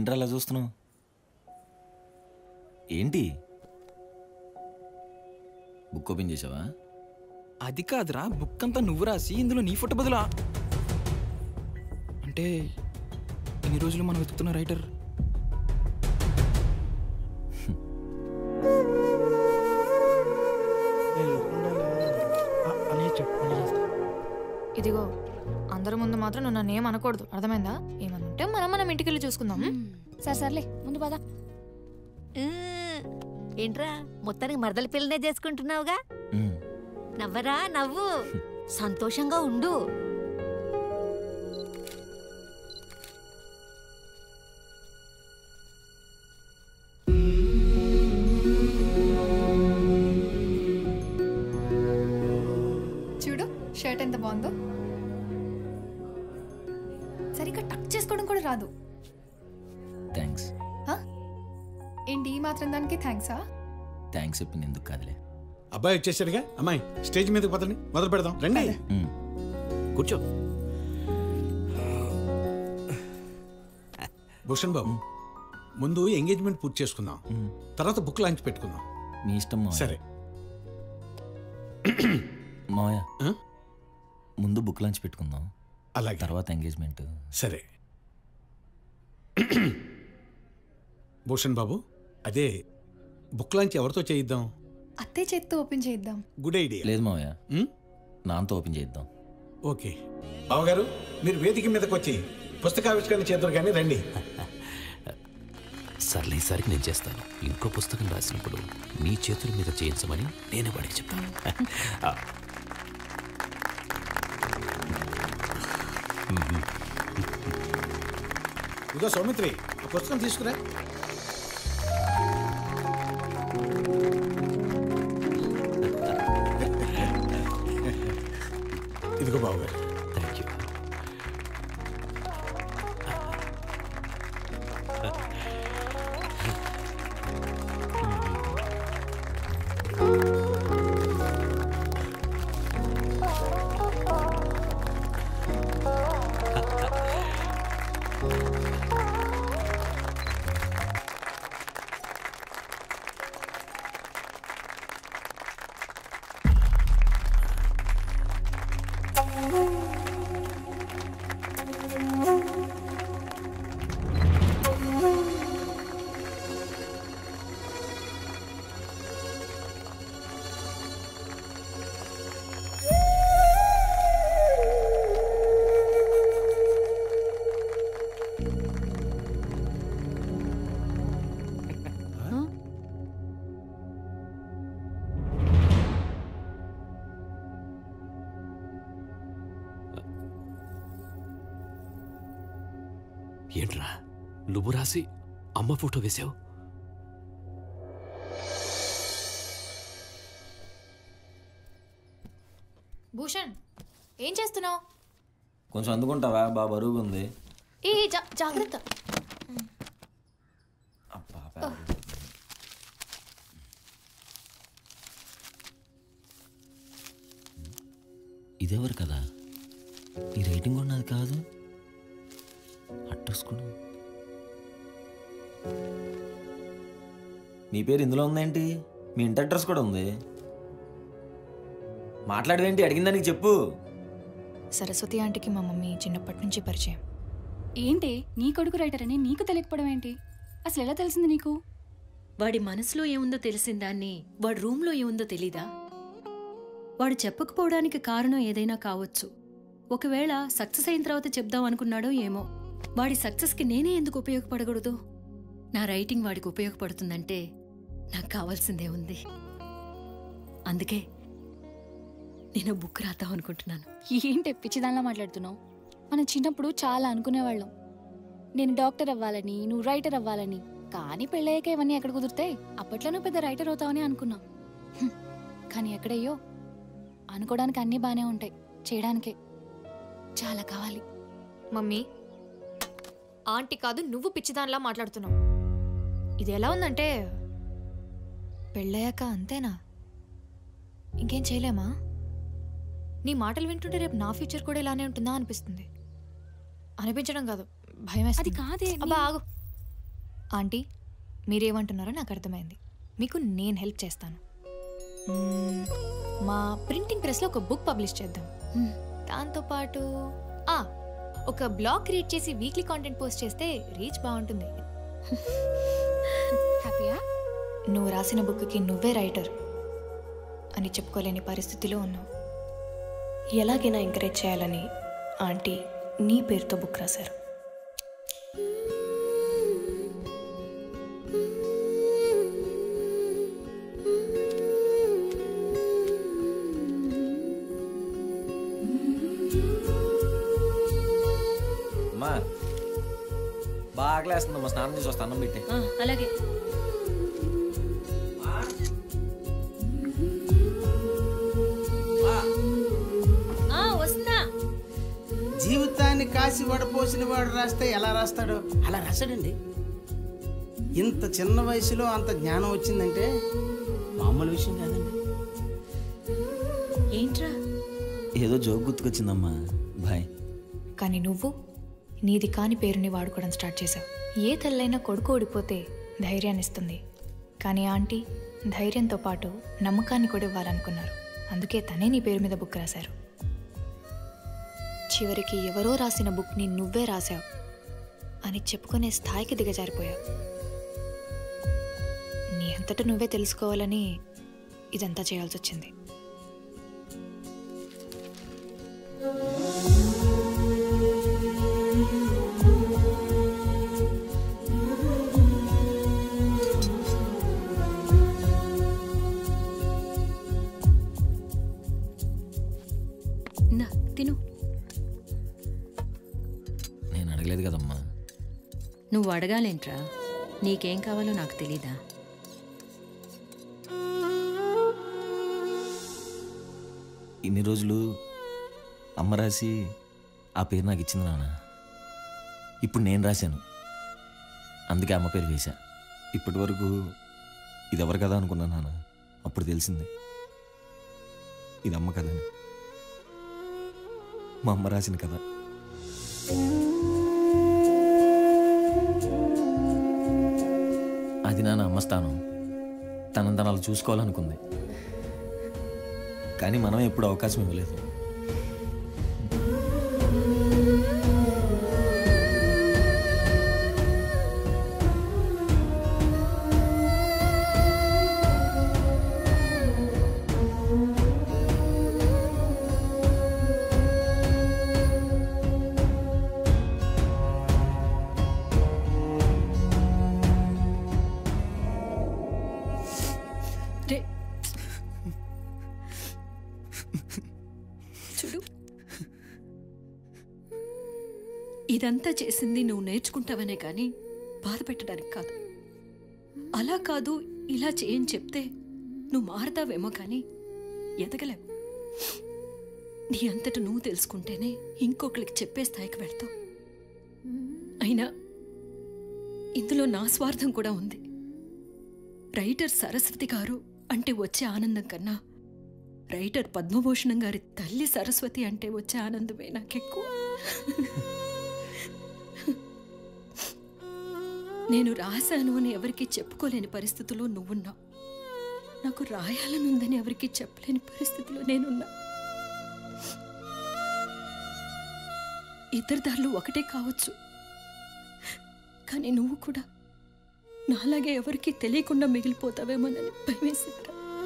ఏంట్రా అలా చూస్తున్నావు? ఏంటి బుక్ ఓపెన్ చేసావా? అది కాదురా, బుక్ అంతా నువ్వు రాసి ఇందులో నీ ఫోటో బదులా. అంటే ఇన్ని రోజులు మనం వెతుకుతున్న రైటర్. ఇదిగో అందరి ముందు మాత్రం నువ్వు నన్ను ఏమనకూడదు, అర్థమైందా? ఏమనుంటే మనం ఇంటికి వెళ్ళి చూసుకుందాం. సర్లే ముందు పద. ఏంట్రా మొత్తానికి మరదల పిల్లనే చేసుకుంటున్నావుగా? నవ్వరా, నవ్వు, సంతోషంగా ఉండు. చూడు షర్ట్ ఎంత బాగుందో. సరిగ్గా టక్ చేసుకోవడం కూడా రాదు. థ్యాంక్స్. ఏంటి ఈ మాత్రం దానికి థ్యాంక్సా? థ్యాంక్స్ చెప్పింది ఎందుకు కాదులే. అబ్బాయి వచ్చేసాడుగా, అమ్మాయి స్టేజ్ మీదకి పదండి, మొదలు పెడదాం. రండి కూర్చో. భూషణ్ బాబు, ముందు ఎంగేజ్మెంట్ పూర్తి చేసుకుందాం, తర్వాత బుక్ లాంచ్ పెట్టుకుందాం. మీ ఇష్టం. సరే మావయ్య, ముందు బుక్ లాంచ్ పెట్టుకుందాం, అలాగే తర్వాత ఎంగేజ్మెంట్. సరే భూషణ్ బాబు, అదే బుక్ లాంచ్ ఎవరితో చేయిద్దాం? అత్తే చేత్తో ఓపెన్ చేద్దాం. Good idea. లేదు మావయ్య, నాతో ఓపెన్ చేద్దాం. ఓకే బావగారు, మీరు వేదిక మీదకి వచ్చి పుస్తకావిష్కరణ చేద్దరు కానీ రండి. సర్లే, ఈసారికి నేను చేస్తాను. ఇంకో పుస్తకం రాసినప్పుడు నీ చేతుల మీద చేయించమని నేనే వాడికి చెప్తాను. ఇదిగో సౌమిత్రి, ఆ పుస్తకం తీసుకురా. ఇదిగో బావగారు. Thank you. ఏంట్రా నువ్వు రాసి అమ్మ ఫోటో వేసావు? భూషణ్, ఏం చేస్తున్నావు? కొంచెం అందుకుంటావా? బాగా బరువుగా ఉంది. ఏ జాగ్రత్త. ఇదెవరు కదా? ఈ రేటింగ్ ఉన్నది కాదు. అట్టేసుకుని మీ పేరు ఇందులో ఉందేంటి? మీ ఇంటి అడ్రస్ కూడా ఉంది. మాట్లాడవేంటి? అడిగిందానికి చెప్పు. సరస్వతి ఆంటీకి మా మమ్మీ చిన్నప్పటి నుంచి పరిచయం. ఏంటి నీ కొడుకు రైటర్ అని నీకు తెలియకపోవడం ఏంటి? అసలు ఎలా తెలిసింది నీకు? వాడి మనసులో ఏముందో తెలిసిందాన్ని వాడి రూమ్లో ఏముందో తెలీదా? వాడు చెప్పకపోవడానికి కారణం ఏదైనా కావచ్చు. ఒకవేళ సక్సెస్ అయిన తర్వాత చెప్దాం అనుకున్నాడో ఏమో. వాడి సక్సెస్కి నేనే ఎందుకు ఉపయోగపడకూడదు? నా రైటింగ్ వాడికి ఉపయోగపడుతుందంటే నాకు కావాల్సిందే ఉంది. అందుకే నేను బుక్ రాద్దాం అనుకుంటున్నాను. ఏంటి పిచ్చిదానిలా మాట్లాడుతున్నావు? మనం చిన్నప్పుడు చాలా అనుకునేవాళ్ళం, నేను డాక్టర్ అవ్వాలని, నువ్వు రైటర్ అవ్వాలని. కానీ పెళ్ళయ్యాక ఇవన్నీ ఎక్కడ కుదురుతాయి? అప్పట్లో నువ్వు పెద్ద రైటర్ అవుతావని అనుకున్నావు. కానీ ఎక్కడయ్యో, అనుకోవడానికి అన్నీ బాగానే ఉంటాయి, చేయడానికే చాలా కావాలి. మమ్మీ, ఆంటీ కాదు నువ్వు పిచ్చిదానిలా మాట్లాడుతున్నావు. ఇది ఎలా ఉందంటే పెళ్ళయ్యాక అంతేనా? ఇంకేం చేయలేమా? నీ మాటలు వింటుంటే రేపు నా ఫ్యూచర్ కూడా ఇలానే ఉంటుందా అనిపిస్తుంది. అనిపించడం కాదు, భయం వేస్తుంది. అది కాదే. అబ్బా ఆగు. ఆంటీ మీరేమంటున్నారో నాకు అర్థమైంది. మీకు నేను హెల్ప్ చేస్తాను. మా ప్రింటింగ్ ప్రెస్లో ఒక బుక్ పబ్లిష్ చేద్దాం. దాంతోపాటు ఒక బ్లాగ్ క్రియేట్ చేసి వీక్లీ కాంటెంట్ పోస్ట్ చేస్తే రీచ్ బాగుంటుంది. హ్యాపీయా? నువ్వు రాసిన బుక్కి నువ్వే రైటర్ అని చెప్పుకోలేని పరిస్థితిలో ఉన్నావు. ఎలాగైనా ఎంకరేజ్ చేయాలని ఆంటీ నీ పేరుతో బుక్ రాశారు. అమ్మా బాగా ఆకలేస్తుందమ్మా, స్నానం చేసి వస్తా, అన్నం పెట్టే. అలాగే. వస్తున్నా. జీవితాన్ని కాసి వడపోసిన వాడు రాస్తే ఎలా రాస్తాడో అలా రాశాడండి. ఇంత చిన్న వయసులో అంత జ్ఞానం వచ్చిందంటే మామూలు విషయం కాదండి. ఏంట్రా? ఏదో జోక్ గుర్తుకొచ్చిందమ్మా, బాయ్. కానీ నువ్వు నీది కాని పేరుని వాడుకోవడం స్టార్ట్ చేశావు. ఏ తల్లైనా కొడుకు ఓడిపోతే ధైర్యాన్ని ఇస్తుంది, కానీ ఆంటీ ధైర్యంతో పాటు నమ్మకాన్ని కూడా ఇవ్వాలనుకున్నారు. అందుకే తనే నీ పేరు మీద బుక్ రాశారు. చివరికి ఎవరో రాసిన బుక్ని నువ్వే రాశావు అని చెప్పుకునే స్థాయికి దిగజారిపోయావు. నీ అంతటా నువ్వే తెలుసుకోవాలని ఇదంతా చేయాల్సి వచ్చింది. తిను. నేను అడగలేదు కదమ్మా. నువ్వు అడగాలేంట్రా? నీకేం కావాలో నాకు తెలీదా? ఇన్ని రోజులు అమ్మ రాసి ఆ పేరు నాకు ఇచ్చింది నాన్న. ఇప్పుడు నేను రాశాను, అందుకే అమ్మ పేరు వేశా. ఇప్పటి వరకు ఇది ఎవరు కదా అనుకున్నాను నాన్న. అప్పుడు తెలిసింది ఇది అమ్మ కదని. మా అమ్మ రాసిన కథ. అది నాన్న అమ్మ స్థానం. తనని అలా చూసుకోవాలనుకుంది, కానీ మనం ఎప్పుడు అవకాశం ఇవ్వలేదు. చూడు, ఇదంతా చేసింది నువ్వు నేర్చుకుంటావనే కానీ బాధ పెట్టడానికి కాదు. అలా కాదు ఇలా చేయని చెప్తే నువ్వు మారతావేమో కానీ ఎదగలేవు. నీ అంతట నువ్వు తెలుసుకుంటేనే ఇంకొకరికి చెప్పే స్థాయికి వెళ్తావు. అయినా ఇందులో నా స్వార్థం కూడా ఉంది. రైటర్ సరస్వతి గారు అంటే వచ్చే ఆనందం కన్నా రైటర్ పద్మభూషణం గారి తల్లి సరస్వతి అంటే వచ్చే ఆనందమే నాకెక్కువ. నేను రాశాను అని ఎవరికి చెప్పుకోలేని పరిస్థితిలో నువ్వున్నావు. నాకు రాయాలనుందని ఎవరికి చెప్పలేని పరిస్థితిలో నేనున్నా. ఇద్దరి దారులు ఒకటే కావచ్చు, కానీ నువ్వు కూడా నాలాగే ఎవరికి తెలియకుండా మిగిలిపోతావేమోనని భయమేసిందిరా.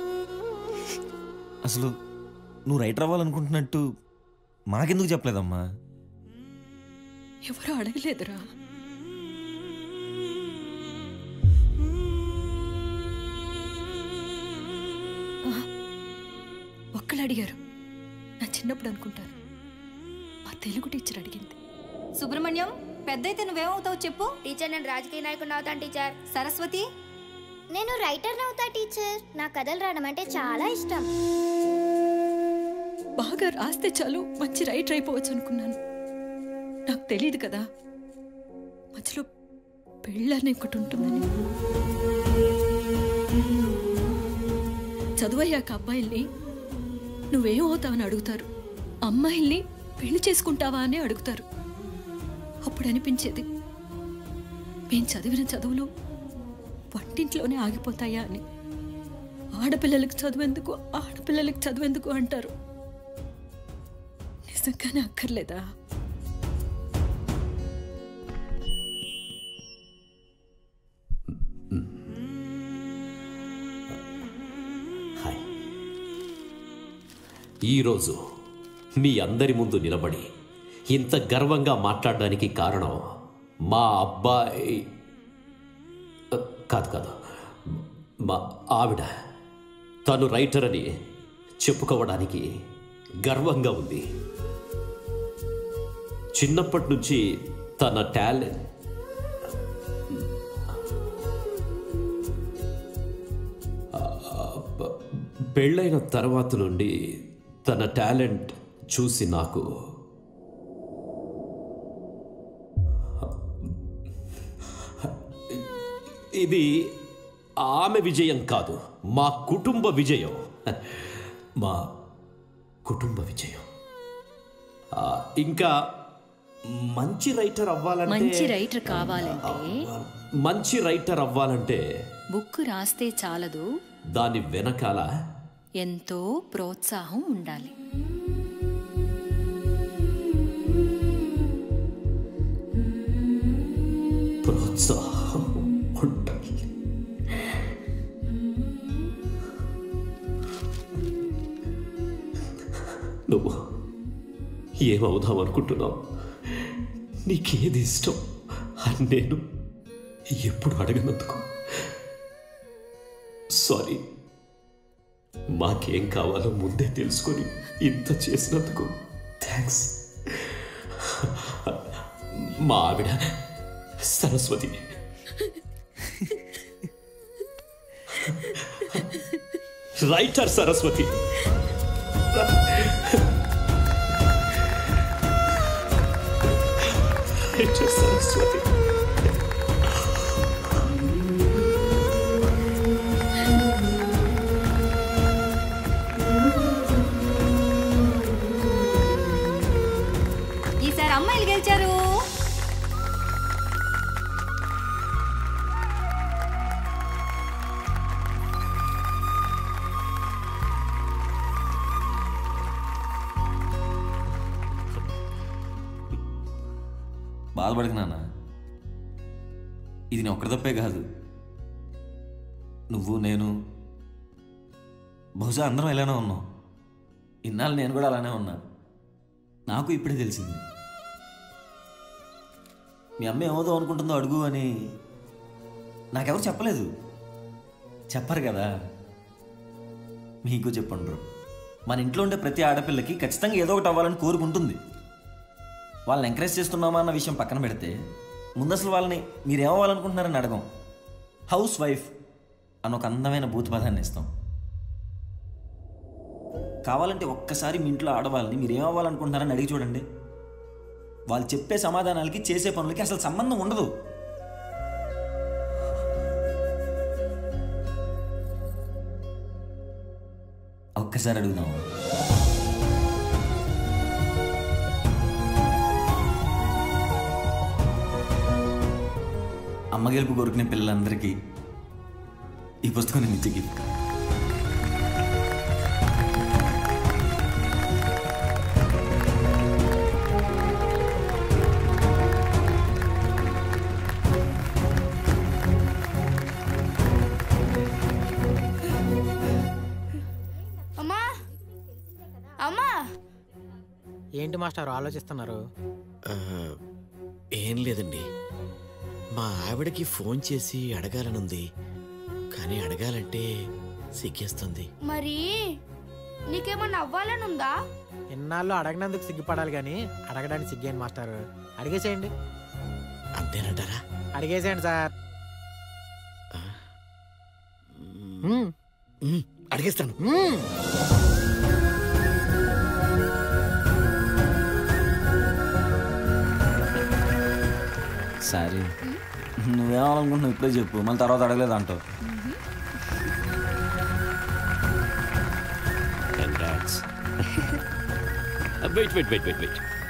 అసలు నువ్వు రైటర్ అవ్వాలనుకుంటున్నట్టు మాకెందుకు చెప్పలేదమ్మా? ఎవరూ అడగలేదురా. ఒక్కళ్ళు అడిగారు. నా చిన్నప్పుడు అనుకుంటాను, మా తెలుగు టీచర్ అడిగింది. సుబ్రహ్మణ్యం, పెద్దయితే నువ్వేమవుతావు చెప్పు? టీచర్, నేను రాజకీయ నాయకుడిని అవుతాను టీచర్. సరస్వతి, నేను రైటర్ అవుతా టీచర్. నా కథలు రాయడం అంటే చాలా ఇష్టం. బాగా రాస్తే చాలు మంచి రైటర్ అయిపోవచ్చు అనుకున్నాను. నాకు తెలియదు కదా మధ్యలో పెళ్ళని ఒకటి ఉంటుందని. చదువయ్యాక అబ్బాయిల్ని నువ్వేం అవుతావని అడుగుతారు, అమ్మాయిల్ని పెళ్లి చేసుకుంటావా అని అడుగుతారు. అప్పుడు అనిపించేది మేం చదివిన చదువులు వంటింట్లోనే ఆగిపోతాయా అని. ఆడపిల్లలకి చదువెందుకు అంటారు. నిజంగానే అక్కర్లేదా? ఈరోజు మీ అందరి ముందు నిలబడి ఇంత గర్వంగా మాట్లాడడానికి కారణం మా అబ్బాయి కాదు, మా ఆవిడ. తను రైటర్ అని చెప్పుకోవడానికి గర్వంగా ఉంది. చిన్నప్పటి నుంచి తన టాలెంట్ పెళ్ళైన తర్వాత నుండి తన టాలెంట్ చూసి నాకు ఇది ఆమె విజయం కాదు, మా కుటుంబ విజయం. మా కుటుంబ విజయం. ఇంకా మంచి రైటర్ అవ్వాలంటే బుక్ రాస్తే చాలదు, దాని వెనకాల ఎంతో ప్రోత్సాహం ఉండాలి. ప్రోత్సాహం ఉండాలి. నువ్వు ఏమవుదాం అనుకుంటున్నావు? నీకేది ఇష్టం అని నేను ఎప్పుడు అడగనందుకు సారీ. మాకేం కావాలో ముందే తెలుసుకొని ఇంత చేసినందుకు థ్యాంక్స్. మా ఆవిడ సరస్వతి. రైటర్ సరస్వతి. రైటర్ సరస్వతి. ఈసారి అమ్మాయిలు గెలిచారు. బాధపడకు నాన్న, ఇది నీ ఒక్కడి తప్పే కాదు. నువ్వు, నేను, బహుశా అందరం ఇలానే ఉన్నాం. ఇన్నాళ్ళు నేను కూడా అలానే ఉన్నా. నాకు ఇప్పుడే తెలిసింది. మీ అమ్మ ఏమవుతావు అనుకుంటుందో అడుగు అని నాకెవరు చెప్పలేదు. చెప్పరు కదా, మీకు చెప్పండ్రు. మన ఇంట్లో ఉండే ప్రతి ఆడపిల్లకి ఖచ్చితంగా ఏదో ఒకటి అవ్వాలని కోరుకుంటుంది. వాళ్ళని ఎంకరేజ్ చేస్తున్నామా అన్న విషయం పక్కన పెడితే, ముందు అసలు వాళ్ళని మీరేమవ్వాలనుకుంటున్నారని అడగం. హౌస్ వైఫ్ అని ఒక అందమైన భూత పదాన్ని ఇస్తాం. కావాలంటే ఒక్కసారి మీ ఇంట్లో ఆడవాళ్ళని మీరేమవ్వాలనుకుంటున్నారని అడిగి చూడండి. వాళ్ళు చెప్పే సమాధానాలకి చేసే పనులకి అసలు సంబంధం ఉండదు. ఒక్కసారి అడుగుదాం. అమ్మ గెలుపు కోరుకునే పిల్లలందరికీ ఈ పుస్తకం నేను ఇచ్చే గిఫ్ట్. అమ్మా అమ్మా, ఏంటి మాస్టర్ ఆలోచిస్తున్నారు? ఏం లేదండి, మా ఆవిడకి ఫోన్ చేసి అడగాలనుంది, కానీ అడగాలంటే సిగ్గేస్తుంది. మరి నీకేమన్నా అవ్వాలని ఉందా? ఇన్నాళ్ళు అడగనందుకు సిగ్గుపడాలి కానీ అడగడానికి సిగ్గేయండి మాస్టర్. అడిగేసేయండి. అంతేనంటారా? అడిగేసేయండి సార్. అడిగేస్తాను. సరే, నువ్వేమనుకుంటున్నావు ఇప్పుడే చెప్పు, మళ్ళీ తర్వాత అడగలేదు అంటావు. వెయిట్